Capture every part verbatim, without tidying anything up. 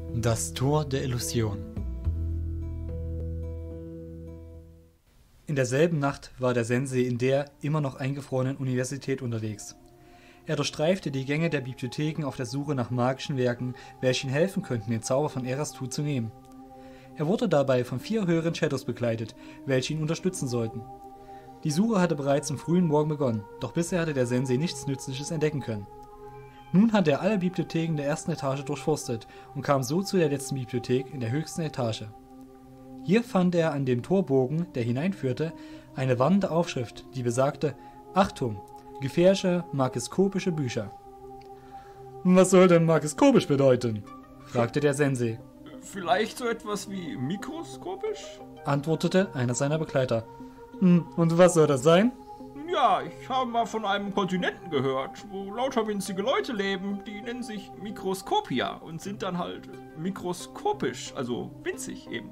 Das Tor der Illusion. In derselben Nacht war der Sensei in der immer noch eingefrorenen Universität unterwegs. Er durchstreifte die Gänge der Bibliotheken auf der Suche nach magischen Werken, welche ihm helfen könnten, den Zauber von Erastu zu nehmen. Er wurde dabei von vier höheren Shadows begleitet, welche ihn unterstützen sollten. Die Suche hatte bereits am frühen Morgen begonnen, doch bisher hatte der Sensei nichts Nützliches entdecken können. Nun hatte er alle Bibliotheken der ersten Etage durchforstet und kam so zu der letzten Bibliothek in der höchsten Etage. Hier fand er an dem Torbogen, der hineinführte, eine warnende Aufschrift, die besagte: Achtung, gefährliche makroskopische Bücher. Was soll denn makroskopisch bedeuten? Fragte der Sensei. Vielleicht so etwas wie mikroskopisch? Antwortete einer seiner Begleiter. Und was soll das sein? Ja, ich habe mal von einem Kontinenten gehört, wo lauter winzige Leute leben, die nennen sich Mikroskopia und sind dann halt mikroskopisch, also winzig eben.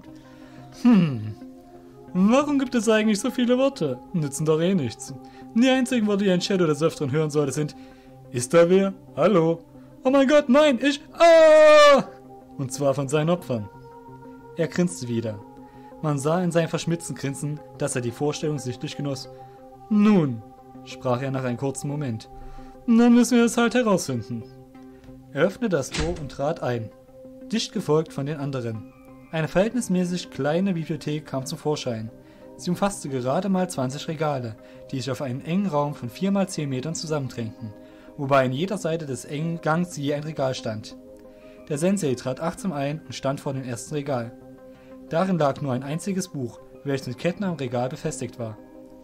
Hm, warum gibt es eigentlich so viele Worte? Nützen doch eh nichts. Die einzigen Worte, die ein Shadow des Öfteren hören sollte, sind: Ist da wer? Hallo? Oh mein Gott, nein, ich... Ah! Und zwar von seinen Opfern. Er grinste wieder. Man sah in seinem verschmitzten Grinsen, dass er die Vorstellung sichtlich genoss. Nun, sprach er nach einem kurzen Moment, dann müssen wir es halt herausfinden. Er öffnete das Tor und trat ein, dicht gefolgt von den anderen. Eine verhältnismäßig kleine Bibliothek kam zum Vorschein. Sie umfasste gerade mal zwanzig Regale, die sich auf einen engen Raum von vier mal zehn Metern zusammendrängten, wobei an jeder Seite des engen Gangs je ein Regal stand. Der Sensei trat achtsam ein und stand vor dem ersten Regal. Darin lag nur ein einziges Buch, welches mit Ketten am Regal befestigt war.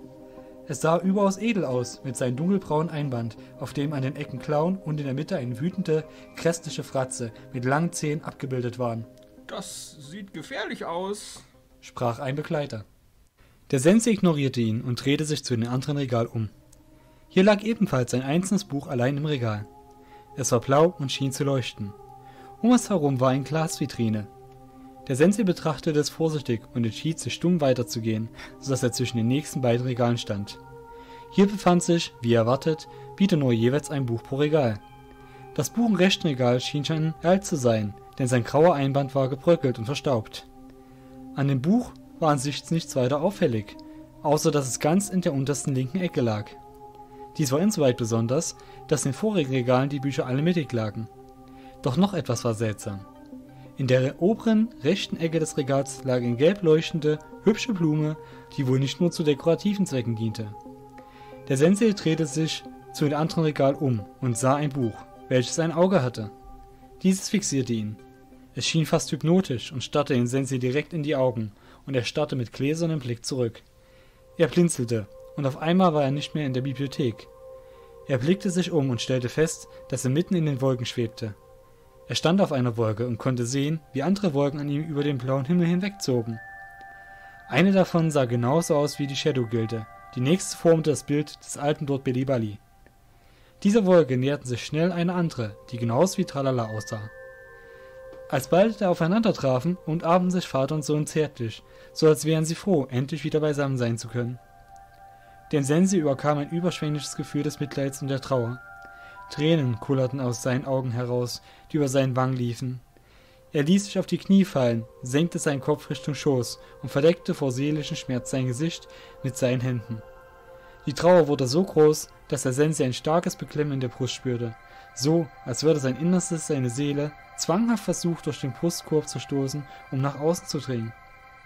Es sah überaus edel aus, mit seinem dunkelbraunen Einband, auf dem an den Ecken Klauen und in der Mitte eine wütende, grässliche Fratze mit langen Zähnen abgebildet waren. Das sieht gefährlich aus, sprach ein Begleiter. Der Sensei ignorierte ihn und drehte sich zu dem anderen Regal um. Hier lag ebenfalls ein einzelnes Buch allein im Regal. Es war blau und schien zu leuchten. Um es herum war eine Glasvitrine. Der Sensei betrachtete es vorsichtig und entschied sich stumm weiterzugehen, sodass er zwischen den nächsten beiden Regalen stand. Hier befand sich, wie erwartet, wieder nur jeweils ein Buch pro Regal. Das Buch im rechten Regal schien schon alt zu sein, denn sein grauer Einband war gebröckelt und verstaubt. An dem Buch war an sich nichts weiter auffällig, außer dass es ganz in der untersten linken Ecke lag. Dies war insoweit besonders, dass in den vorigen Regalen die Bücher alle mittig lagen. Doch noch etwas war seltsam. In der oberen rechten Ecke des Regals lag eine gelb leuchtende, hübsche Blume, die wohl nicht nur zu dekorativen Zwecken diente. Der Sensei drehte sich zu dem anderen Regal um und sah ein Buch, welches ein Auge hatte. Dieses fixierte ihn. Es schien fast hypnotisch und starrte den Sensei direkt in die Augen, und er starrte mit gläsernem Blick zurück. Er blinzelte, und auf einmal war er nicht mehr in der Bibliothek. Er blickte sich um und stellte fest, dass er mitten in den Wolken schwebte. Er stand auf einer Wolke und konnte sehen, wie andere Wolken an ihm über den blauen Himmel hinwegzogen. Eine davon sah genauso aus wie die Shadow-Gilde, die nächste formte das Bild des alten Lord Bilibali. Dieser Wolke näherten sich schnell eine andere, die genauso wie Tralala aussah. Als beide aufeinander trafen, umarmten sich Vater und Sohn zärtlich, so als wären sie froh, endlich wieder beisammen sein zu können. Den Sensei überkam ein überschwängliches Gefühl des Mitleids und der Trauer. Tränen kullerten aus seinen Augen heraus, die über seinen Wangen liefen. Er ließ sich auf die Knie fallen, senkte seinen Kopf Richtung Schoß und verdeckte vor seelischem Schmerz sein Gesicht mit seinen Händen. Die Trauer wurde so groß, dass der Sensei ein starkes Beklemmen in der Brust spürte, so als würde sein Innerstes seine Seele zwanghaft versucht, durch den Brustkorb zu stoßen, um nach außen zu dringen.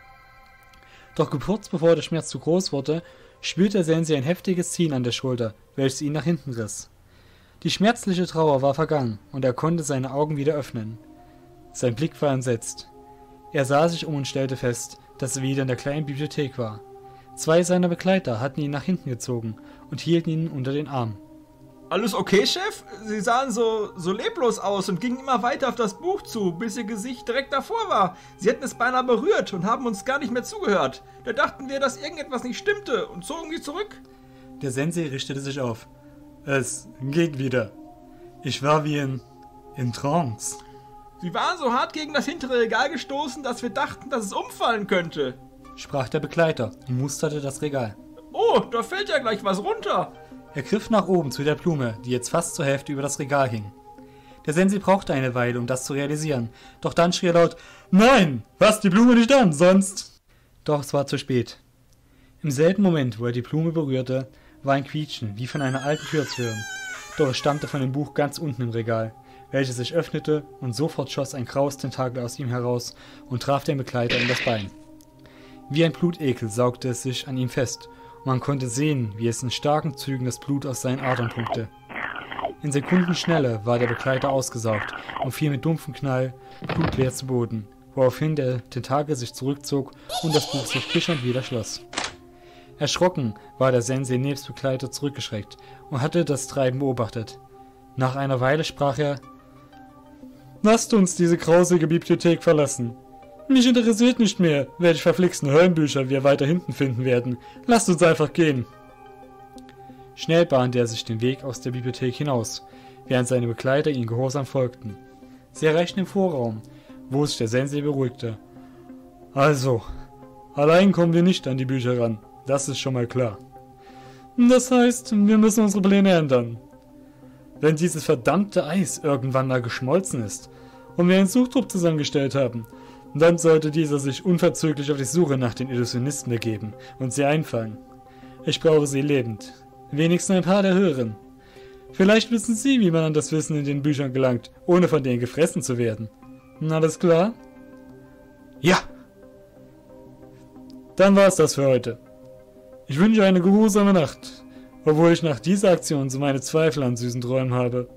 Doch kurz bevor der Schmerz zu groß wurde, spürte der Sensei ein heftiges Ziehen an der Schulter, welches ihn nach hinten riss. Die schmerzliche Trauer war vergangen, und er konnte seine Augen wieder öffnen. Sein Blick war entsetzt. Er sah sich um und stellte fest, dass er wieder in der kleinen Bibliothek war. Zwei seiner Begleiter hatten ihn nach hinten gezogen und hielten ihn unter den Arm. Alles okay, Chef? Sie sahen so, so leblos aus und gingen immer weiter auf das Buch zu, bis ihr Gesicht direkt davor war. Sie hätten es beinahe berührt und haben uns gar nicht mehr zugehört. Da dachten wir, dass irgendetwas nicht stimmte und zogen sie zurück. Der Sensei richtete sich auf. Es geht wieder. Ich war wie in, in Trance. Sie waren so hart gegen das hintere Regal gestoßen, dass wir dachten, dass es umfallen könnte, sprach der Begleiter und musterte das Regal. Oh, da fällt ja gleich was runter. Er griff nach oben zu der Blume, die jetzt fast zur Hälfte über das Regal hing. Der Sensei brauchte eine Weile, um das zu realisieren. Doch dann schrie er laut, »Nein! Fass die Blume nicht an, sonst...« Doch es war zu spät. Im selben Moment, wo er die Blume berührte, war ein Quietschen, wie von einer alten Tür zu hören. Doch es stammte von dem Buch ganz unten im Regal, welches sich öffnete, und sofort schoss ein graues Tentakel aus ihm heraus und traf den Begleiter in das Bein. Wie ein Blutekel saugte es sich an ihm fest, und man konnte sehen, wie es in starken Zügen das Blut aus seinen Adern pumpte. In Sekundenschnelle war der Begleiter ausgesaugt und fiel mit dumpfem Knall blutleer zu Boden, woraufhin der Tentakel sich zurückzog und das Buch sich kichernd wieder schloss. Erschrocken war der Sensei nebst Begleiter zurückgeschreckt und hatte das Treiben beobachtet. Nach einer Weile sprach er, »Lasst uns diese grausige Bibliothek verlassen. Mich interessiert nicht mehr, welche verflixten Höllenbücher wir weiter hinten finden werden. Lasst uns einfach gehen.« Schnell bahnte er sich den Weg aus der Bibliothek hinaus, während seine Begleiter ihm gehorsam folgten. Sie erreichten den Vorraum, wo sich der Sensei beruhigte. »Also, allein kommen wir nicht an die Bücher ran, das ist schon mal klar. Das heißt, wir müssen unsere Pläne ändern. Wenn dieses verdammte Eis irgendwann mal geschmolzen ist und wir einen Suchtrupp zusammengestellt haben, dann sollte dieser sich unverzüglich auf die Suche nach den Illusionisten begeben und sie einfangen. Ich brauche sie lebend. Wenigstens ein paar der Höheren. Vielleicht wissen Sie, wie man an das Wissen in den Büchern gelangt, ohne von denen gefressen zu werden. Alles klar? Ja! Dann war's das für heute. Ich wünsche eine geruhsame Nacht, obwohl ich nach dieser Aktion so meine Zweifel an süßen Träumen habe.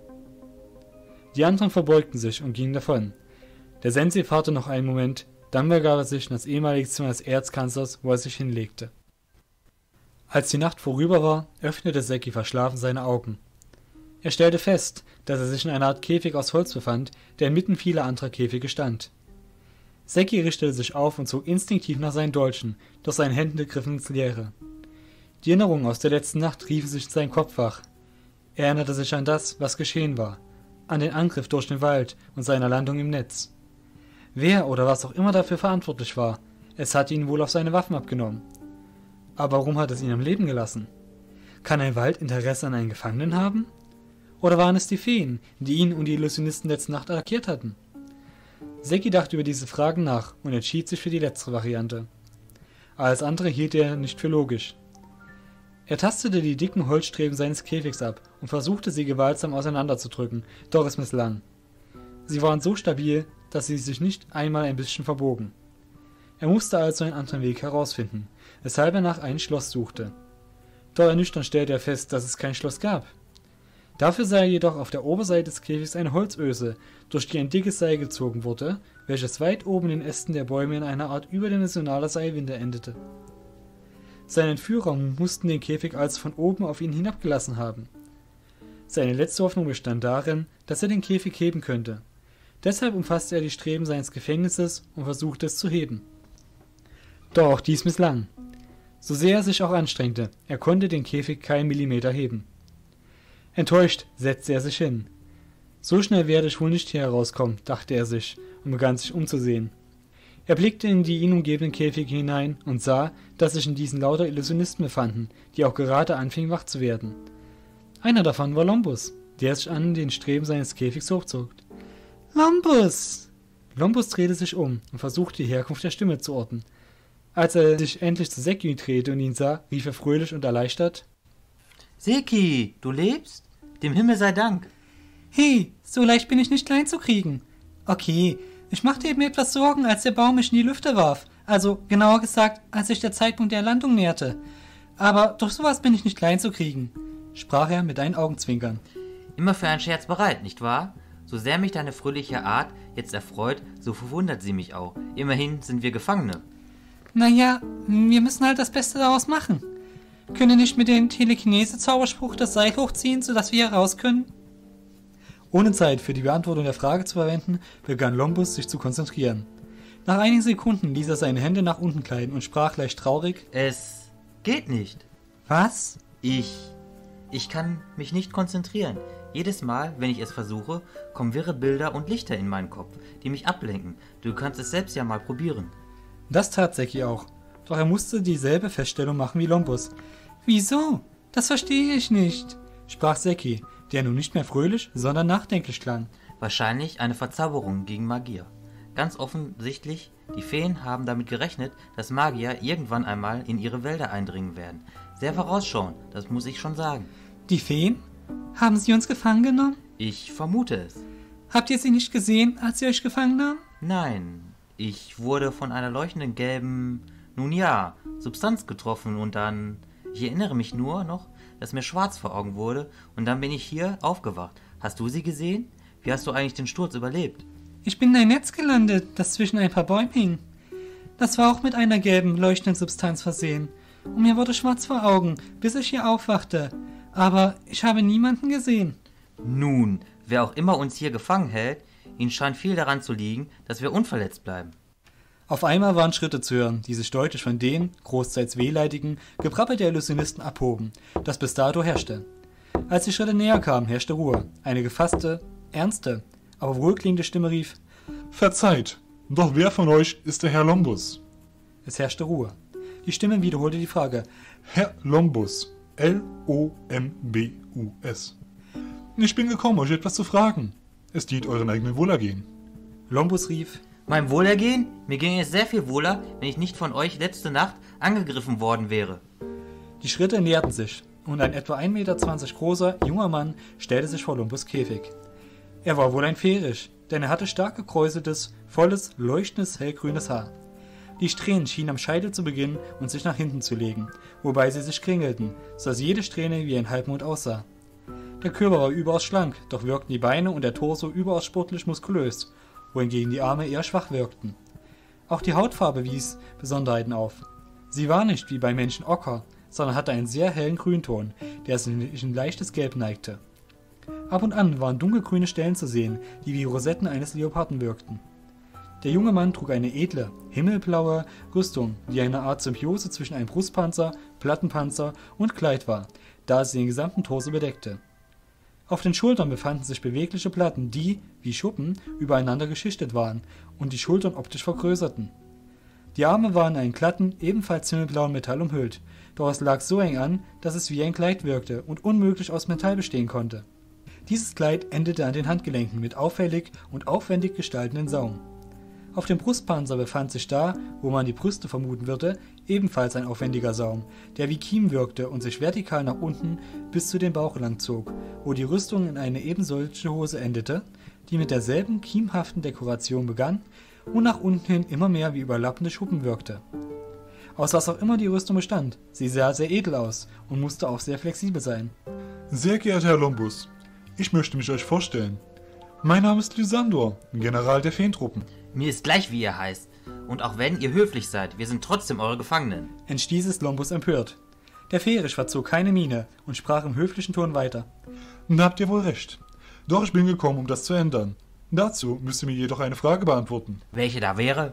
Die anderen verbeugten sich und gingen davon. Der Sensei fahrte noch einen Moment, dann begab er sich in das ehemalige Zimmer des Erzkanzlers, wo er sich hinlegte. Als die Nacht vorüber war, öffnete Seki verschlafen seine Augen. Er stellte fest, dass er sich in einer Art Käfig aus Holz befand, der inmitten vieler anderer Käfige stand. Seki richtete sich auf und zog instinktiv nach seinen Dolchen, doch seine Hände griffen ins Leere. Die Erinnerungen aus der letzten Nacht riefen sich in seinen Kopf wach. Er erinnerte sich an das, was geschehen war, an den Angriff durch den Wald und seiner Landung im Netz. Wer oder was auch immer dafür verantwortlich war, es hatte ihn wohl auf seine Waffen abgenommen. Aber warum hat es ihn am Leben gelassen? Kann ein Wald Interesse an einen Gefangenen haben? Oder waren es die Feen, die ihn und die Illusionisten letzte Nacht attackiert hatten? Seki dachte über diese Fragen nach und entschied sich für die letztere Variante. Alles andere hielt er nicht für logisch. Er tastete die dicken Holzstreben seines Käfigs ab und versuchte sie gewaltsam auseinanderzudrücken, doch es misslang. Sie waren so stabil, dass sie sich nicht einmal ein bisschen verbogen. Er musste also einen anderen Weg herausfinden, weshalb er nach einem Schloss suchte. Doch ernüchternd stellte er fest, dass es kein Schloss gab. Dafür sah er jedoch auf der Oberseite des Käfigs eine Holzöse, durch die ein dickes Seil gezogen wurde, welches weit oben in den Ästen der Bäume in einer Art überdimensionaler Seilwinde endete. Seine Entführer mussten den Käfig also von oben auf ihn hinabgelassen haben. Seine letzte Hoffnung bestand darin, dass er den Käfig heben könnte. Deshalb umfasste er die Streben seines Gefängnisses und versuchte es zu heben. Doch auch dies misslang. So sehr er sich auch anstrengte, er konnte den Käfig keinen Millimeter heben. Enttäuscht setzte er sich hin. So schnell werde ich wohl nicht hier herauskommen, dachte er sich und begann sich umzusehen. Er blickte in die ihn umgebenden Käfige hinein und sah, dass sich in diesen lauter Illusionisten befanden, die auch gerade anfingen wach zu werden. Einer davon war Lombus, der sich an den Streben seines Käfigs hochzog. »Lombus!« Lombus drehte sich um und versuchte die Herkunft der Stimme zu orten. Als er sich endlich zu Seki drehte und ihn sah, rief er fröhlich und erleichtert: »Seki, du lebst? Dem Himmel sei Dank!« »Hey, so leicht bin ich nicht klein zu kriegen. Okay, ich machte eben etwas Sorgen, als der Baum mich in die Lüfte warf. Also, genauer gesagt, als sich der Zeitpunkt der Landung näherte. Aber durch sowas bin ich nicht klein zu kriegen«, sprach er mit einem Augenzwinkern. »Immer für einen Scherz bereit, nicht wahr? So sehr mich deine fröhliche Art jetzt erfreut, so verwundert sie mich auch. Immerhin sind wir Gefangene.« »Naja, wir müssen halt das Beste daraus machen. Können nicht mit dem Telekinese-Zauberspruch das Seil hochziehen, sodass wir hier raus können?« Ohne Zeit für die Beantwortung der Frage zu verwenden, begann Lombus sich zu konzentrieren. Nach einigen Sekunden ließ er seine Hände nach unten gleiten und sprach leicht traurig: »Es geht nicht.« »Was?« Ich... Ich kann mich nicht konzentrieren. Jedes Mal, wenn ich es versuche, kommen wirre Bilder und Lichter in meinen Kopf, die mich ablenken. Du kannst es selbst ja mal probieren.« Das tat Seki auch, doch er musste dieselbe Feststellung machen wie Lombus. »Wieso? Das verstehe ich nicht«, sprach Seki, der nun nicht mehr fröhlich, sondern nachdenklich klang. Wahrscheinlich eine Verzauberung gegen Magier. Ganz offensichtlich, die Feen haben damit gerechnet, dass Magier irgendwann einmal in ihre Wälder eindringen werden. Sehr vorausschauend, das muss ich schon sagen. Die Feen? Haben sie uns gefangen genommen? Ich vermute es. Habt ihr sie nicht gesehen, als sie euch gefangen nahmen? Nein, ich wurde von einer leuchtenden gelben, nun ja, Substanz getroffen und dann... Ich erinnere mich nur noch, dass mir schwarz vor Augen wurde und dann bin ich hier aufgewacht. Hast du sie gesehen? Wie hast du eigentlich den Sturz überlebt? Ich bin in ein Netz gelandet, das zwischen ein paar Bäumen hing. Das war auch mit einer gelben, leuchtenden Substanz versehen. Und mir wurde schwarz vor Augen, bis ich hier aufwachte. Aber ich habe niemanden gesehen. Nun, wer auch immer uns hier gefangen hält, ihnen scheint viel daran zu liegen, dass wir unverletzt bleiben. Auf einmal waren Schritte zu hören, die sich deutlich von dem, großteils wehleidigen, Gebrabbel der Illusionisten abhoben, das bis dato herrschte. Als die Schritte näher kamen, herrschte Ruhe. Eine gefasste, ernste, aber wohlklingende Stimme rief: Verzeiht, doch wer von euch ist der Herr Lombus? Es herrschte Ruhe. Die Stimme wiederholte die Frage: Herr Lombus, L O M B U S. Ich bin gekommen, euch etwas zu fragen. Es dient euren eigenen Wohlergehen. Lombus rief: Mein Wohlergehen? Mir ginge es sehr viel wohler, wenn ich nicht von euch letzte Nacht angegriffen worden wäre. Die Schritte näherten sich, und ein etwa ein Meter zwanzig großer, junger Mann stellte sich vor Lombus' Käfig. Er war wohl ein Fährisch, denn er hatte stark gekräuseltes, volles, leuchtendes, hellgrünes Haar. Die Strähnen schienen am Scheitel zu beginnen und sich nach hinten zu legen, wobei sie sich kringelten, sodass jede Strähne wie ein Halbmond aussah. Der Körper war überaus schlank, doch wirkten die Beine und der Torso überaus sportlich muskulös, wohingegen die Arme eher schwach wirkten. Auch die Hautfarbe wies Besonderheiten auf. Sie war nicht wie bei Menschen ocker, sondern hatte einen sehr hellen Grünton, der sich in leichtes Gelb neigte. Ab und an waren dunkelgrüne Stellen zu sehen, die wie Rosetten eines Leoparden wirkten. Der junge Mann trug eine edle, himmelblaue Rüstung, die eine Art Symbiose zwischen einem Brustpanzer, Plattenpanzer und Kleid war, da sie den gesamten Torso bedeckte. Auf den Schultern befanden sich bewegliche Platten, die, wie Schuppen, übereinander geschichtet waren und die Schultern optisch vergrößerten. Die Arme waren in einen glatten, ebenfalls himmelblauen Metall umhüllt, doch es lag so eng an, dass es wie ein Kleid wirkte und unmöglich aus Metall bestehen konnte. Dieses Kleid endete an den Handgelenken mit auffällig und aufwendig gestaltenden Saum. Auf dem Brustpanzer befand sich da, wo man die Brüste vermuten würde, ebenfalls ein aufwendiger Saum, der wie Kiem wirkte und sich vertikal nach unten bis zu den Bauch lang zog, wo die Rüstung in eine ebensolche Hose endete, die mit derselben kiemhaften Dekoration begann und nach unten hin immer mehr wie überlappende Schuppen wirkte. Aus was auch immer die Rüstung bestand, sie sah sehr edel aus und musste auch sehr flexibel sein. Sehr geehrter Herr Lombus, ich möchte mich euch vorstellen. Mein Name ist Lysandor, General der Feentruppen. Mir ist gleich, wie ihr heißt. Und auch wenn ihr höflich seid, wir sind trotzdem eure Gefangenen. Entstieß es Lombus empört. Der Fährisch verzog keine Miene und sprach im höflichen Ton weiter. Da habt ihr wohl recht. Doch ich bin gekommen, um das zu ändern. Dazu müsst ihr mir jedoch eine Frage beantworten. Welche da wäre?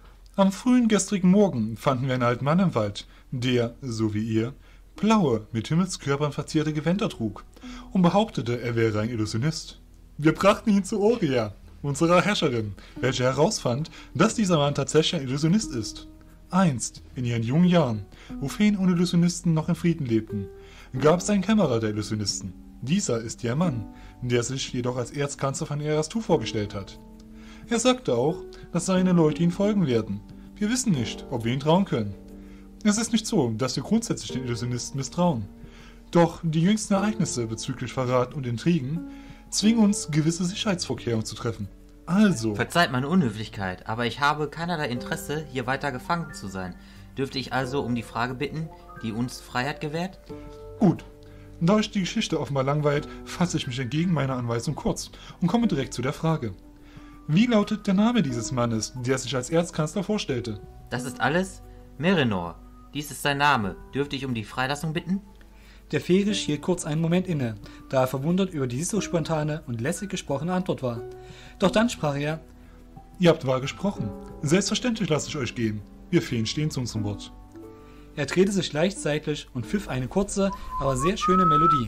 Am frühen gestrigen Morgen fanden wir einen alten Mann im Wald, der, so wie ihr, blaue, mit Himmelskörpern verzierte Gewänder trug und behauptete, er wäre ein Illusionist. Wir brachten ihn zu Oria, unserer Herrscherin, welche herausfand, dass dieser Mann tatsächlich ein Illusionist ist. Einst, in ihren jungen Jahren, wo Feen und Illusionisten noch in Frieden lebten, gab es einen Kämmerer der Illusionisten. Dieser ist ihr Mann, der sich jedoch als Erzkanzler von Erastu vorgestellt hat. Er sagte auch, dass seine Leute ihm folgen werden. Wir wissen nicht, ob wir ihn trauen können. Es ist nicht so, dass wir grundsätzlich den Illusionisten misstrauen. Doch die jüngsten Ereignisse bezüglich Verrat und Intrigen zwingen uns, gewisse Sicherheitsvorkehrungen zu treffen. Also... Verzeiht meine Unhöflichkeit, aber ich habe keinerlei Interesse, hier weiter gefangen zu sein. Dürfte ich also um die Frage bitten, die uns Freiheit gewährt? Gut. Da euch die Geschichte offenbar langweilt, fasse ich mich entgegen meiner Anweisung kurz und komme direkt zu der Frage. Wie lautet der Name dieses Mannes, der sich als Erzkanzler vorstellte? Das ist alles? Merenor. Dies ist sein Name. Dürfte ich um die Freilassung bitten? Der Fährisch hielt kurz einen Moment inne, da er verwundert über die so spontane und lässig gesprochene Antwort war. Doch dann sprach er: Ihr habt wahr gesprochen. Selbstverständlich lasse ich euch gehen. Wir Feen stehen zu unserem Wort. Er drehte sich leicht seitlich und pfiff eine kurze, aber sehr schöne Melodie.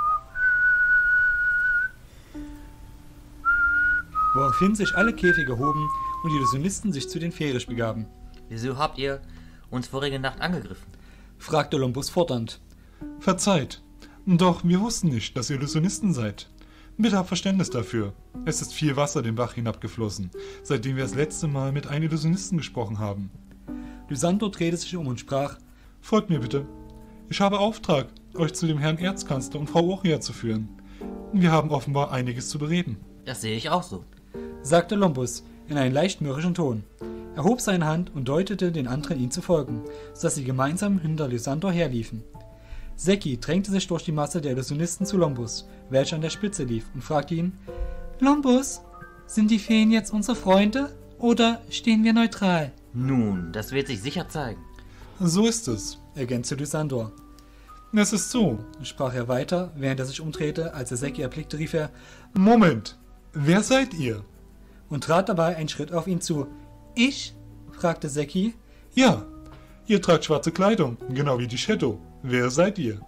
Woraufhin sich alle Käfige hoben und die Illusionisten sich zu den Fährisch begaben. Wieso habt ihr uns vorige Nacht angegriffen? Fragte Lombus fordernd. Verzeiht, doch wir wussten nicht, dass ihr Illusionisten seid. Bitte habt Verständnis dafür. Es ist viel Wasser den Bach hinabgeflossen, seitdem wir das letzte Mal mit einem Illusionisten gesprochen haben. Lysandor drehte sich um und sprach: Folgt mir bitte. Ich habe Auftrag, euch zu dem Herrn Erzkanzler und Frau Oria zu führen. Wir haben offenbar einiges zu bereden. Das sehe ich auch so, sagte Lombus in einem leicht mürrischen Ton. Er hob seine Hand und deutete den anderen, ihm zu folgen, sodass sie gemeinsam hinter Lysandor herliefen. Secki drängte sich durch die Masse der Illusionisten zu Lombus, welcher an der Spitze lief, und fragte ihn: Lombus, sind die Feen jetzt unsere Freunde oder stehen wir neutral? Nun, das wird sich sicher zeigen. So ist es, ergänzte Lysandor. Es ist so, sprach er weiter, während er sich umdrehte. Als er Secki erblickte, rief er: Moment, wer seid ihr? Und trat dabei einen Schritt auf ihn zu. Ich? fragte Secki. Ja, ihr tragt schwarze Kleidung, genau wie die Shadow. Wer seid ihr?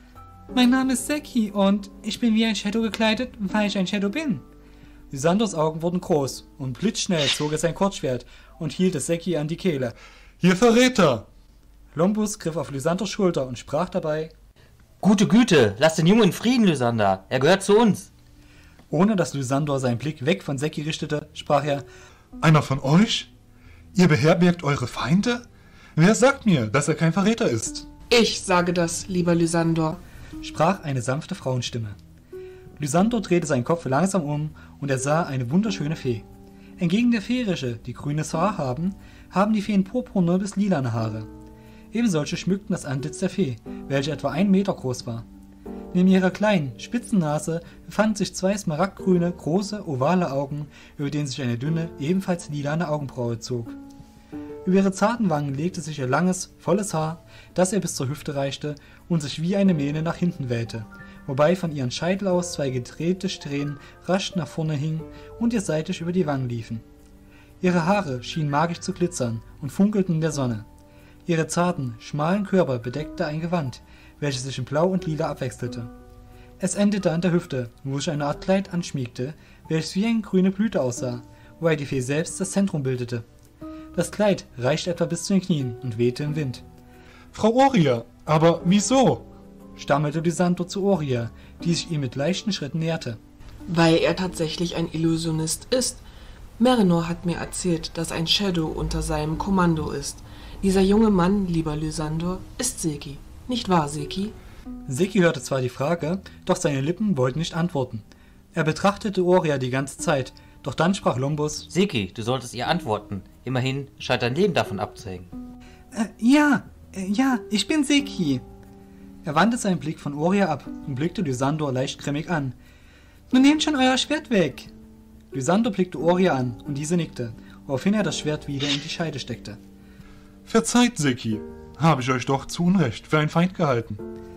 Mein Name ist Secki und ich bin wie ein Shadow gekleidet, weil ich ein Shadow bin. Lysandors Augen wurden groß und blitzschnell zog er sein Kurzschwert und hielt es Secki an die Kehle. Ihr Verräter! Lombus griff auf Lysandors Schulter und sprach dabei: Gute Güte, lass den Jungen in Frieden, Lysander. Er gehört zu uns. Ohne dass Lysandor seinen Blick weg von Secki richtete, sprach er: Einer von euch? Ihr beherbergt eure Feinde? Wer sagt mir, dass er kein Verräter ist? Ich sage das, lieber Lysandor, sprach eine sanfte Frauenstimme. Lysandor drehte seinen Kopf langsam um und er sah eine wunderschöne Fee. Entgegen der Feenrische, die grünes Haar haben, haben die Feen purpurne bis lilane Haare. Ebensolche schmückten das Antlitz der Fee, welche etwa einen Meter groß war. Neben ihrer kleinen, spitzen Nase befanden sich zwei smaragdgrüne, große, ovale Augen, über denen sich eine dünne, ebenfalls lilane Augenbraue zog. Über ihre zarten Wangen legte sich ihr langes, volles Haar, das ihr bis zur Hüfte reichte und sich wie eine Mähne nach hinten wellte, wobei von ihren Scheitel aus zwei gedrehte Strähnen rasch nach vorne hingen und ihr seitlich über die Wangen liefen. Ihre Haare schienen magisch zu glitzern und funkelten in der Sonne. Ihre zarten, schmalen Körper bedeckte ein Gewand, welches sich in Blau und Lila abwechselte. Es endete an der Hüfte, wo sich eine Art Kleid anschmiegte, welches wie eine grüne Blüte aussah, wobei die Fee selbst das Zentrum bildete. Das Kleid reichte etwa bis zu den Knien und wehte im Wind. Frau Oria, aber wieso? Stammelte Lysandor zu Oria, die sich ihm mit leichten Schritten näherte. Weil er tatsächlich ein Illusionist ist. Merenor hat mir erzählt, dass ein Shadow unter seinem Kommando ist. Dieser junge Mann, lieber Lysandor, ist Secki. Nicht wahr, Secki? Secki hörte zwar die Frage, doch seine Lippen wollten nicht antworten. Er betrachtete Oria die ganze Zeit, doch dann sprach Lombus: Secki, du solltest ihr antworten. Immerhin scheint dein Leben davon abzuhängen. Äh, ja, äh, ja, ich bin Secki. Er wandte seinen Blick von Oria ab und blickte Lysandor leicht grimmig an. Nun nehmt schon euer Schwert weg. Lysandor blickte Oria an und diese nickte, woraufhin er das Schwert wieder in die Scheide steckte. Verzeiht, Secki. Habe ich euch doch zu Unrecht für einen Feind gehalten.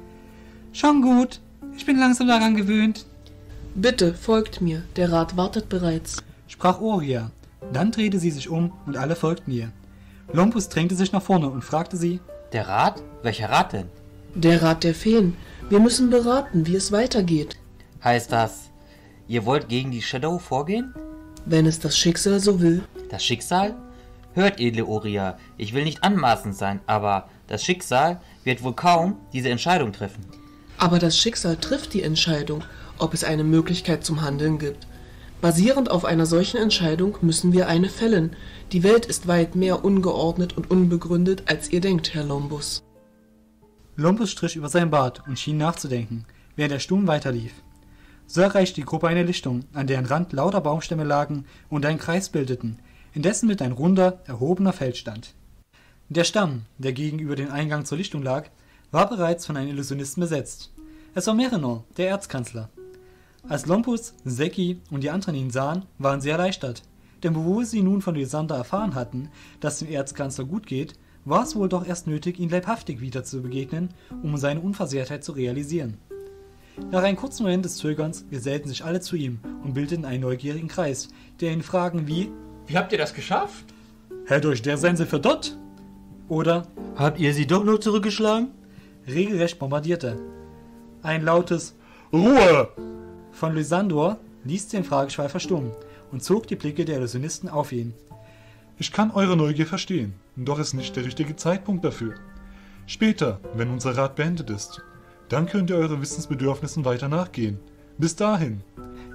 Schon gut. Ich bin langsam daran gewöhnt. Bitte, folgt mir. Der Rat wartet bereits, sprach Oria. Dann drehte sie sich um und alle folgten ihr. Lombus drängte sich nach vorne und fragte sie: Der Rat? Welcher Rat denn? Der Rat der Feen. Wir müssen beraten, wie es weitergeht. Heißt das, ihr wollt gegen die Shadow vorgehen? Wenn es das Schicksal so will. Das Schicksal? Hört, edle Oria, ich will nicht anmaßend sein, aber das Schicksal wird wohl kaum diese Entscheidung treffen. Aber das Schicksal trifft die Entscheidung, ob es eine Möglichkeit zum Handeln gibt. Basierend auf einer solchen Entscheidung müssen wir eine fällen. Die Welt ist weit mehr ungeordnet und unbegründet, als ihr denkt, Herr Lombus. Lombus strich über sein Bart und schien nachzudenken, während er stumm weiterlief. So erreichte die Gruppe eine Lichtung, an deren Rand lauter Baumstämme lagen und einen Kreis bildeten, in dessen Mitte ein runder, erhobener Fels stand. Der Stamm, der gegenüber dem Eingang zur Lichtung lag, war bereits von einem Illusionisten besetzt. Es war Merenor, der Erzkanzler. Als Lombus, Secki und die anderen ihn sahen, waren sie erleichtert, denn bevor sie nun von Lysandor erfahren hatten, dass es dem Erzkanzler gut geht, war es wohl doch erst nötig, ihm leibhaftig wieder zu begegnen, um seine Unversehrtheit zu realisieren. Nach einem kurzen Moment des Zögerns gesellten sich alle zu ihm und bildeten einen neugierigen Kreis, der ihn Fragen wie: Wie habt ihr das geschafft? Hält euch der Sense für dort? Oder Habt ihr sie doch nur zurückgeschlagen? regelrecht bombardierte. Ein lautes Ruhe! von Lysandor ließ den Frageschwall verstummen und zog die Blicke der Illusionisten auf ihn. Ich kann eure Neugier verstehen, doch ist nicht der richtige Zeitpunkt dafür. Später, wenn unser Rat beendet ist, dann könnt ihr eure Wissensbedürfnissen weiter nachgehen. Bis dahin.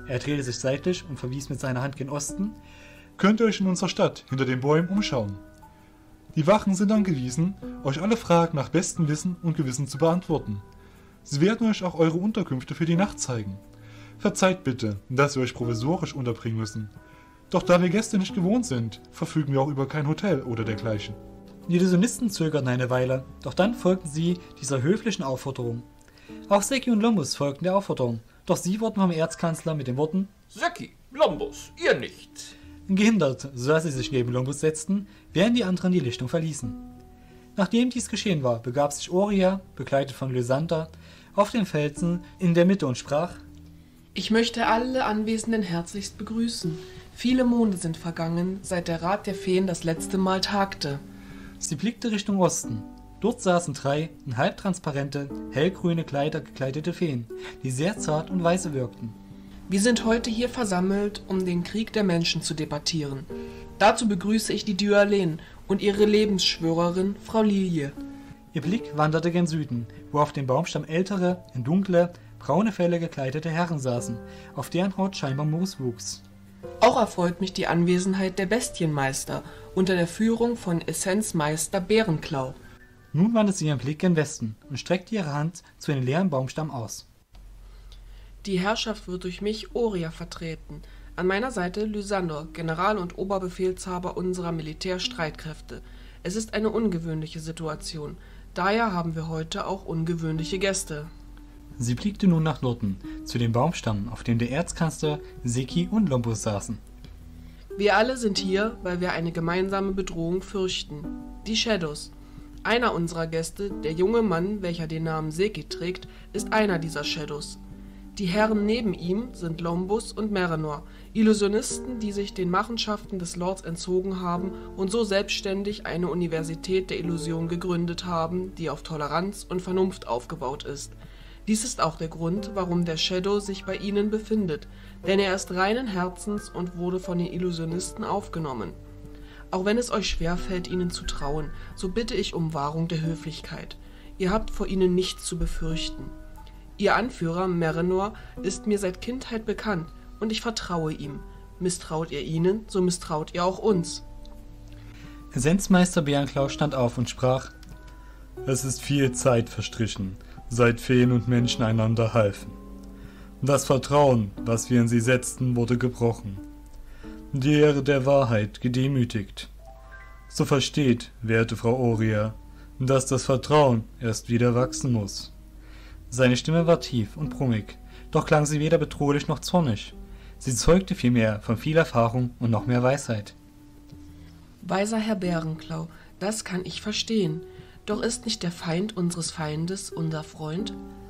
Er drehte sich seitlich und verwies mit seiner Hand gen Osten. Könnt ihr euch in unserer Stadt hinter den Bäumen umschauen. Die Wachen sind angewiesen, euch alle Fragen nach bestem Wissen und Gewissen zu beantworten. Sie werden euch auch eure Unterkünfte für die Nacht zeigen. Verzeiht bitte, dass wir euch provisorisch unterbringen müssen. Doch da wir Gäste nicht gewohnt sind, verfügen wir auch über kein Hotel oder dergleichen. Die Illusionisten zögerten eine Weile, doch dann folgten sie dieser höflichen Aufforderung. Auch Seki und Lombus folgten der Aufforderung, doch sie wurden vom Erzkanzler mit den Worten Seki, Lombus, ihr nicht. gehindert, sodass sie sich neben Lombus setzten, während die anderen die Lichtung verließen. Nachdem dies geschehen war, begab sich Oria, begleitet von Lysander, auf den Felsen in der Mitte und sprach: Ich möchte alle Anwesenden herzlichst begrüßen. Viele Monde sind vergangen, seit der Rat der Feen das letzte Mal tagte. Sie blickte Richtung Osten. Dort saßen drei in halbtransparente, hellgrüne Kleider gekleidete Feen, die sehr zart und weise wirkten. Wir sind heute hier versammelt, um den Krieg der Menschen zu debattieren. Dazu begrüße ich die Dyalen und ihre Lebensschwörerin, Frau Lilie. Ihr Blick wanderte gen Süden, wo auf dem Baumstamm ältere, in dunkle, braune Felle gekleidete Herren saßen, auf deren Haut scheinbar Moos wuchs. Auch erfreut mich die Anwesenheit der Bestienmeister unter der Führung von Essenzmeister Bärenklau. Nun wandte sie ihren Blick gen Westen und streckte ihre Hand zu einem leeren Baumstamm aus. Die Herrschaft wird durch mich, Oria, vertreten. An meiner Seite Lysander, General und Oberbefehlshaber unserer Militärstreitkräfte. Es ist eine ungewöhnliche Situation. Daher haben wir heute auch ungewöhnliche Gäste. Sie blickte nun nach Norden, zu dem Baumstamm, auf dem der Erzkanzler, Seki und Lombus saßen. Wir alle sind hier, weil wir eine gemeinsame Bedrohung fürchten. Die Shadows. Einer unserer Gäste, der junge Mann, welcher den Namen Seki trägt, ist einer dieser Shadows. Die Herren neben ihm sind Lombus und Merenor, Illusionisten, die sich den Machenschaften des Lords entzogen haben und so selbstständig eine Universität der Illusion gegründet haben, die auf Toleranz und Vernunft aufgebaut ist. Dies ist auch der Grund, warum der Shadow sich bei ihnen befindet, denn er ist reinen Herzens und wurde von den Illusionisten aufgenommen. Auch wenn es euch schwerfällt, ihnen zu trauen, so bitte ich um Wahrung der Höflichkeit. Ihr habt vor ihnen nichts zu befürchten. Ihr Anführer, Merenor, ist mir seit Kindheit bekannt, und ich vertraue ihm. Misstraut ihr ihnen, so misstraut ihr auch uns. Essenzmeister Bärenklau stand auf und sprach: Es ist viel Zeit verstrichen, seit Feen und Menschen einander halfen. Das Vertrauen, was wir in sie setzten, wurde gebrochen. Die Ehre der Wahrheit gedemütigt. So versteht, werte Frau Oria, dass das Vertrauen erst wieder wachsen muss. Seine Stimme war tief und brummig, doch klang sie weder bedrohlich noch zornig. Sie zeugte vielmehr von viel Erfahrung und noch mehr Weisheit. Weiser Herr Bärenklau, das kann ich verstehen. Doch ist nicht der Feind unseres Feindes unser Freund?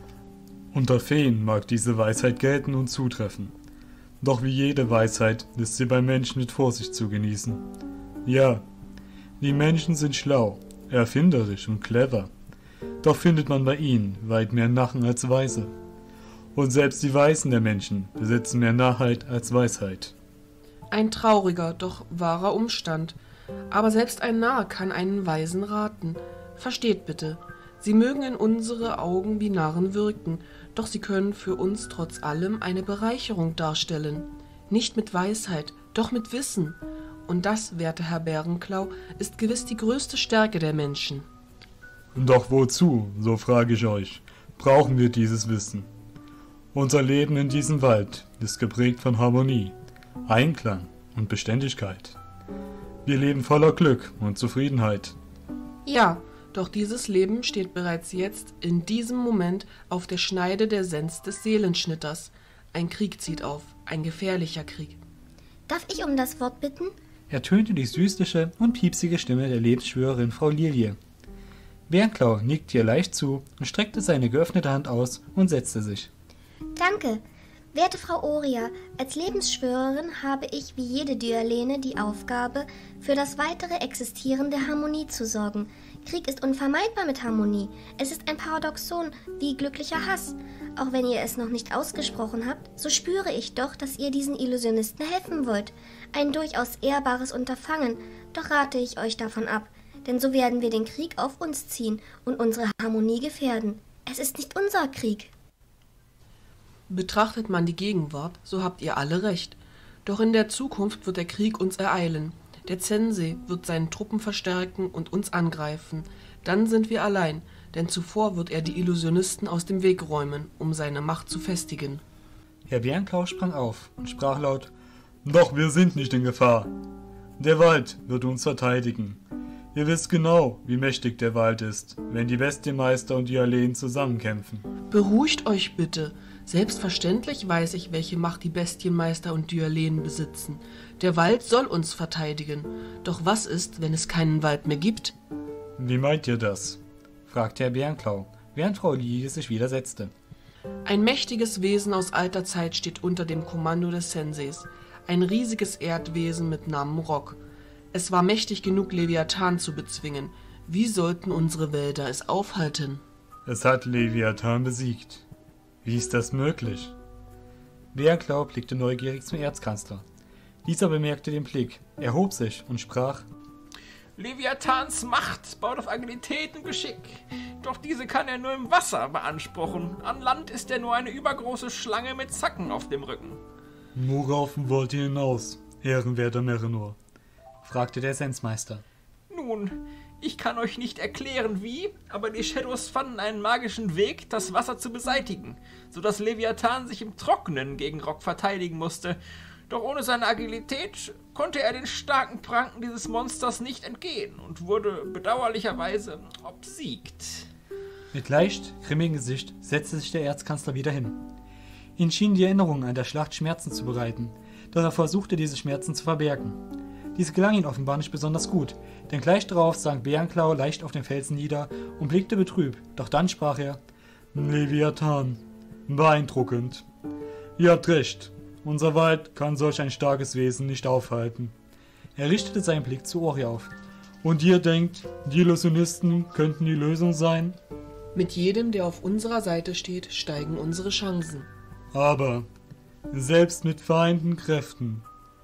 Unter Feen mag diese Weisheit gelten und zutreffen. Doch wie jede Weisheit ist sie beim Menschen mit Vorsicht zu genießen. Ja, die Menschen sind schlau, erfinderisch und clever. Doch findet man bei ihnen weit mehr Narren als Weise. Und selbst die Weisen der Menschen besitzen mehr Narrheit als Weisheit. Ein trauriger, doch wahrer Umstand. Aber selbst ein Narr kann einen Weisen raten. Versteht bitte, sie mögen in unsere Augen wie Narren wirken, doch sie können für uns trotz allem eine Bereicherung darstellen. Nicht mit Weisheit, doch mit Wissen. Und das, werter Herr Bärenklau, ist gewiss die größte Stärke der Menschen. Doch wozu, so frage ich euch, brauchen wir dieses Wissen? Unser Leben in diesem Wald ist geprägt von Harmonie, Einklang und Beständigkeit. Wir leben voller Glück und Zufriedenheit. Ja, doch dieses Leben steht bereits jetzt, in diesem Moment, auf der Schneide der Sense des Seelenschnitters. Ein Krieg zieht auf, ein gefährlicher Krieg. Darf ich um das Wort bitten? Ertönte die süßliche und piepsige Stimme der Lebensschwörerin Frau Lilie. Bärenklau nickte ihr leicht zu und streckte seine geöffnete Hand aus und setzte sich. Danke. Werte Frau Oria, als Lebensschwörerin habe ich wie jede Dyalene die Aufgabe, für das weitere Existieren der Harmonie zu sorgen. Krieg ist unvermeidbar mit Harmonie. Es ist ein Paradoxon wie glücklicher Hass. Auch wenn ihr es noch nicht ausgesprochen habt, so spüre ich doch, dass ihr diesen Illusionisten helfen wollt. Ein durchaus ehrbares Unterfangen, doch rate ich euch davon ab. Denn so werden wir den Krieg auf uns ziehen und unsere Harmonie gefährden. Es ist nicht unser Krieg. Betrachtet man die Gegenwart, so habt ihr alle recht. Doch in der Zukunft wird der Krieg uns ereilen. Der Sensei wird seine Truppen verstärken und uns angreifen. Dann sind wir allein, denn zuvor wird er die Illusionisten aus dem Weg räumen, um seine Macht zu festigen. Herr Bärenklau sprang auf und sprach laut: Doch wir sind nicht in Gefahr. Der Wald wird uns verteidigen. Ihr wisst genau, wie mächtig der Wald ist, wenn die Bestienmeister und die Alleen zusammenkämpfen. Beruhigt euch bitte. Selbstverständlich weiß ich, welche Macht die Bestienmeister und Dyaleen besitzen. Der Wald soll uns verteidigen. Doch was ist, wenn es keinen Wald mehr gibt? Wie meint ihr das? fragte Herr Bärenklau, während Frau Lilie sich wieder setzte. Ein mächtiges Wesen aus alter Zeit steht unter dem Kommando des Senseis. Ein riesiges Erdwesen mit Namen Rock. Es war mächtig genug, Leviathan zu bezwingen. Wie sollten unsere Wälder es aufhalten? Es hat Leviathan besiegt. Wie ist das möglich? Bärenklau blickte neugierig zum Erzkanzler. Dieser bemerkte den Blick, erhob sich und sprach: Leviathans Macht baut auf Agilität und Geschick. Doch diese kann er nur im Wasser beanspruchen. An Land ist er nur eine übergroße Schlange mit Zacken auf dem Rücken. Worauf wollt ihr hinaus, ehrenwerter Merenor? fragte der Sensmeister. Nun, ich kann euch nicht erklären wie, aber die Shadows fanden einen magischen Weg, das Wasser zu beseitigen, sodass Leviathan sich im Trockenen gegen Rock verteidigen musste. Doch ohne seine Agilität konnte er den starken Pranken dieses Monsters nicht entgehen und wurde bedauerlicherweise obsiegt. Mit leicht grimmigem Gesicht setzte sich der Erzkanzler wieder hin. Ihn schienen die Erinnerungen an der Schlacht Schmerzen zu bereiten, doch er versuchte, diese Schmerzen zu verbergen. Dies gelang ihm offenbar nicht besonders gut, denn gleich darauf sank Bärenklau leicht auf den Felsen nieder und blickte betrübt, doch dann sprach er: Leviathan, beeindruckend. Ihr habt recht. Unser Wald kann solch ein starkes Wesen nicht aufhalten. Er richtete seinen Blick zu Ori auf. Und ihr denkt, die Illusionisten könnten die Lösung sein? Mit jedem, der auf unserer Seite steht, steigen unsere Chancen. Aber selbst mit vereinten Kräften,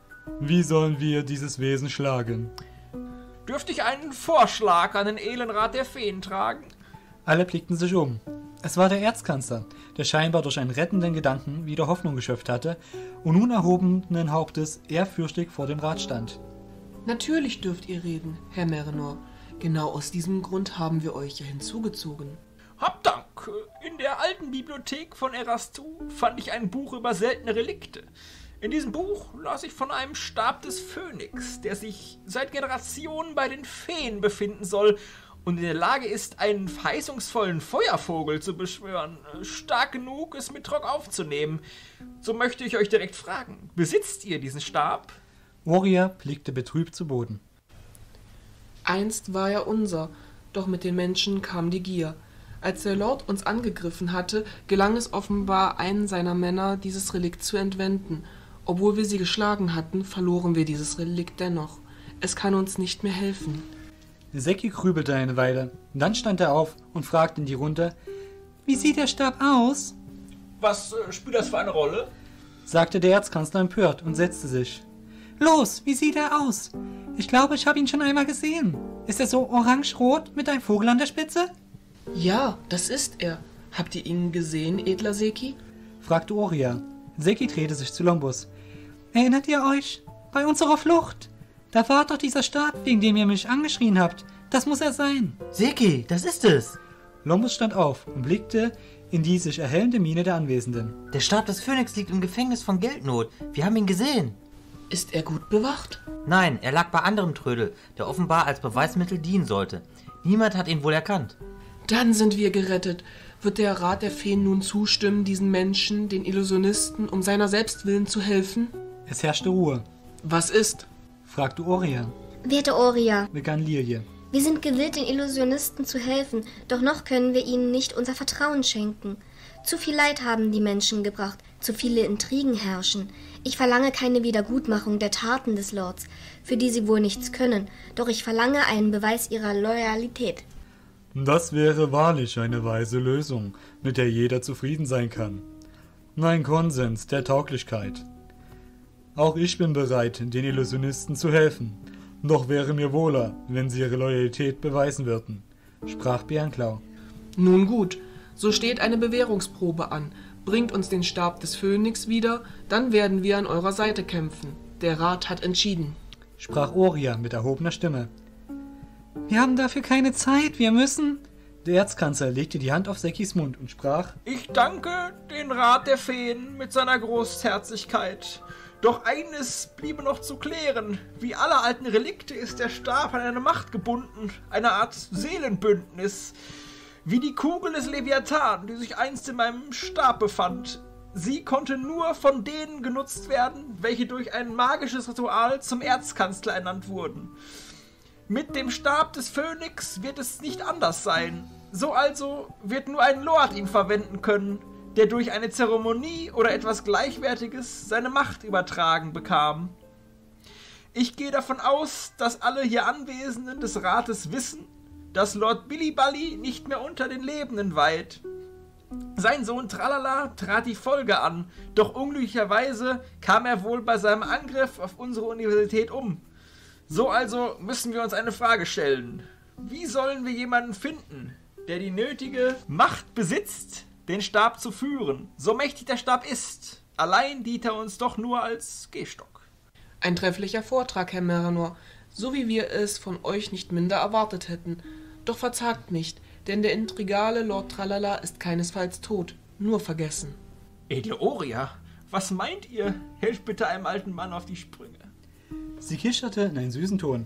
wie sollen wir dieses Wesen schlagen? Dürfte ich einen Vorschlag an den Elenrat der Feen tragen? Alle blickten sich um. Es war der Erzkanzler, der scheinbar durch einen rettenden Gedanken wieder Hoffnung geschöpft hatte und nun erhobenen Hauptes ehrfürchtig vor dem Rat stand. Natürlich dürft ihr reden, Herr Merenor. Genau aus diesem Grund haben wir euch ja hinzugezogen. Hab Dank. In der alten Bibliothek von Erastu fand ich ein Buch über seltene Relikte. In diesem Buch las ich von einem Stab des Phönix, der sich seit Generationen bei den Feen befinden soll und in der Lage ist, einen verheißungsvollen Feuervogel zu beschwören. Stark genug, es mit Rock aufzunehmen. So möchte ich euch direkt fragen, besitzt ihr diesen Stab? Warrior blickte betrübt zu Boden. Einst war er unser, doch mit den Menschen kam die Gier. Als der Lord uns angegriffen hatte, gelang es offenbar einen seiner Männer, dieses Relikt zu entwenden. Obwohl wir sie geschlagen hatten, verloren wir dieses Relikt dennoch. Es kann uns nicht mehr helfen. Seki grübelte eine Weile. Dann stand er auf und fragte in die Runde: Wie sieht der Stab aus? Was äh, spielt das für eine Rolle? sagte der Erzkanzler empört und setzte sich. Los, wie sieht er aus? Ich glaube, ich habe ihn schon einmal gesehen. Ist er so orange-rot mit einem Vogel an der Spitze? Ja, das ist er. Habt ihr ihn gesehen, edler Seki? fragte Oria. Seki drehte sich zu Lombus. Erinnert ihr euch? Bei unserer Flucht. Da war doch dieser Stab, wegen dem ihr mich angeschrien habt. Das muss er sein. Seki, das ist es. Lombus stand auf und blickte in die sich erhellende Miene der Anwesenden. Der Stab des Phönix liegt im Gefängnis von Geldnot. Wir haben ihn gesehen. Ist er gut bewacht? Nein, er lag bei anderem Trödel, der offenbar als Beweismittel dienen sollte. Niemand hat ihn wohl erkannt. Dann sind wir gerettet. Wird der Rat der Feen nun zustimmen, diesen Menschen, den Illusionisten, um seiner selbst willen zu helfen? Es herrschte Ruhe. Was ist? fragte Oria. Werte Oria, begann Lilie. Wir sind gewillt, den Illusionisten zu helfen, doch noch können wir ihnen nicht unser Vertrauen schenken. Zu viel Leid haben die Menschen gebracht, zu viele Intrigen herrschen. Ich verlange keine Wiedergutmachung der Taten des Lords, für die sie wohl nichts können, doch ich verlange einen Beweis ihrer Loyalität. Das wäre wahrlich eine weise Lösung, mit der jeder zufrieden sein kann. Ein Konsens der Tauglichkeit. Auch ich bin bereit, den Illusionisten zu helfen, doch wäre mir wohler, wenn sie ihre Loyalität beweisen würden, sprach Bärenklau. Nun gut, so steht eine Bewährungsprobe an. Bringt uns den Stab des Phönix wieder, dann werden wir an eurer Seite kämpfen. Der Rat hat entschieden, sprach Oria mit erhobener Stimme. Wir haben dafür keine Zeit, wir müssen... Der Erzkanzler legte die Hand auf Sekis Mund und sprach: Ich danke den Rat der Feen mit seiner Großherzigkeit. Doch eines bliebe noch zu klären. Wie alle alten Relikte ist der Stab an eine Macht gebunden, eine Art Seelenbündnis. Wie die Kugel des Leviathan, die sich einst in meinem Stab befand. Sie konnte nur von denen genutzt werden, welche durch ein magisches Ritual zum Erzkanzler ernannt wurden. Mit dem Stab des Phönix wird es nicht anders sein. So also wird nur ein Lord ihn verwenden können, der durch eine Zeremonie oder etwas Gleichwertiges seine Macht übertragen bekam. Ich gehe davon aus, dass alle hier Anwesenden des Rates wissen, dass Lord Bilibali nicht mehr unter den Lebenden weilt. Sein Sohn Tralala trat die Folge an, doch unglücklicherweise kam er wohl bei seinem Angriff auf unsere Universität um. So also müssen wir uns eine Frage stellen. Wie sollen wir jemanden finden, der die nötige Macht besitzt, den Stab zu führen? So mächtig der Stab ist, allein dient er uns doch nur als Gehstock. Ein trefflicher Vortrag, Herr Meranor, so wie wir es von euch nicht minder erwartet hätten. Doch verzagt nicht, denn der intrigale Lord Tralala ist keinesfalls tot, nur vergessen. Edle Oria, was meint ihr? Helft bitte einem alten Mann auf die Sprünge. Sie kicherte in einen süßen Ton,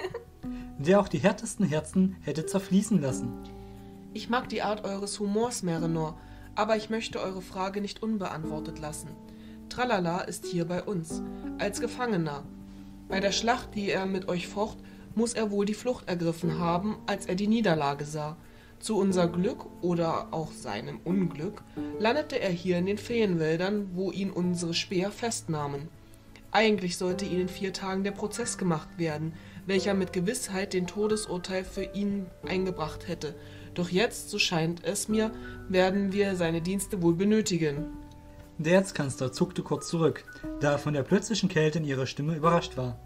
der auch die härtesten Herzen hätte zerfließen lassen. Ich mag die Art eures Humors, Meranor, aber ich möchte eure Frage nicht unbeantwortet lassen. Tralala ist hier bei uns, als Gefangener. Bei der Schlacht, die er mit euch focht, muss er wohl die Flucht ergriffen haben, als er die Niederlage sah. Zu unser Glück oder auch seinem Unglück landete er hier in den Feenwäldern, wo ihn unsere Späher festnahmen. Eigentlich sollte ihn in vier Tagen der Prozess gemacht werden, welcher mit Gewissheit den Todesurteil für ihn eingebracht hätte. Doch jetzt, so scheint es mir, werden wir seine Dienste wohl benötigen. Der Erzkanzler zuckte kurz zurück, da er von der plötzlichen Kälte in ihrer Stimme überrascht war.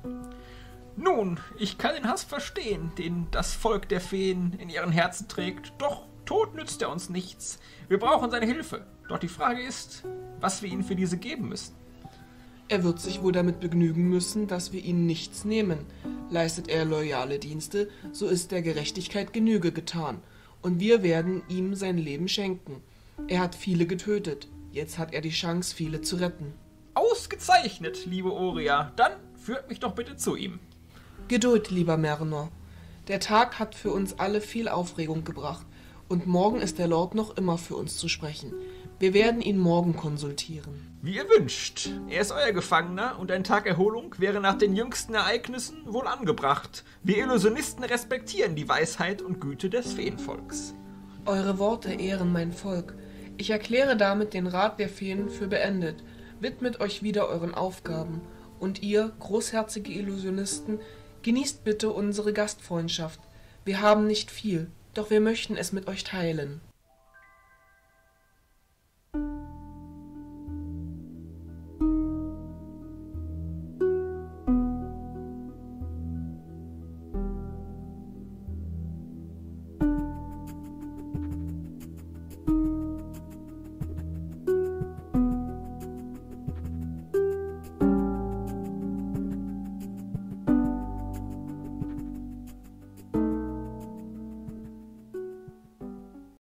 Nun, ich kann den Hass verstehen, den das Volk der Feen in ihren Herzen trägt. Doch tot nützt er uns nichts. Wir brauchen seine Hilfe. Doch die Frage ist, was wir ihm für diese geben müssen. Er wird sich wohl damit begnügen müssen, dass wir ihm nichts nehmen. Leistet er loyale Dienste, so ist der Gerechtigkeit Genüge getan. Und wir werden ihm sein Leben schenken. Er hat viele getötet. Jetzt hat er die Chance, viele zu retten. Ausgezeichnet, liebe Oria. Dann führt mich doch bitte zu ihm. Geduld, lieber Meranor. Der Tag hat für uns alle viel Aufregung gebracht. Und morgen ist der Lord noch immer für uns zu sprechen. Wir werden ihn morgen konsultieren. Wie ihr wünscht. Er ist euer Gefangener und ein Tag Erholung wäre nach den jüngsten Ereignissen wohl angebracht. Wir Illusionisten respektieren die Weisheit und Güte des Feenvolks. Eure Worte ehren mein Volk. Ich erkläre damit den Rat der Feen für beendet. Widmet euch wieder euren Aufgaben. Und ihr, großherzige Illusionisten, genießt bitte unsere Gastfreundschaft. Wir haben nicht viel, doch wir möchten es mit euch teilen.